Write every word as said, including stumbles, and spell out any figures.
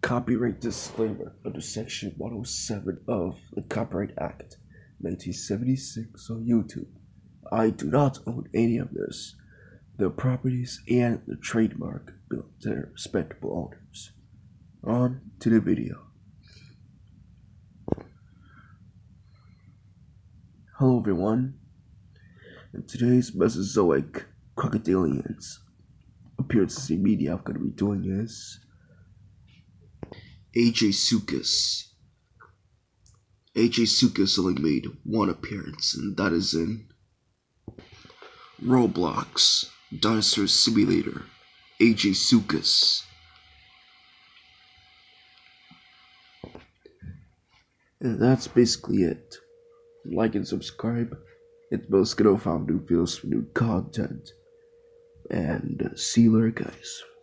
Copyright disclaimer under Section one oh seven of the Copyright Act nineteen seventy-six on YouTube. I do not own any of this. The properties and the trademark belong to their respectable owners. On to the video. Hello everyone. In today's Mesozoic crocodilians appearances in media, I'm going to be doing is Aegisuchus. Aegisuchus only made one appearance, and that is in Roblox Dinosaur Simulator. Aegisuchus. And that's basically it. Like and subscribe. It's most gonna find new videos for new content. And see you later, guys.